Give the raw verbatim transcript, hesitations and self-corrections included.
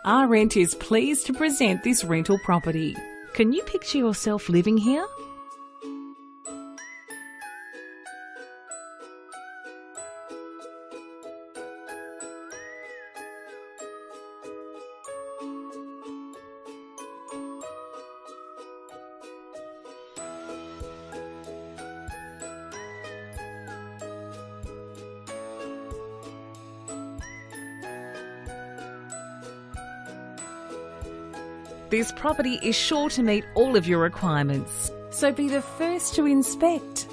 R Rent is pleased to present this rental property. Can you picture yourself living here? This property is sure to meet all of your requirements, so be the first to inspect.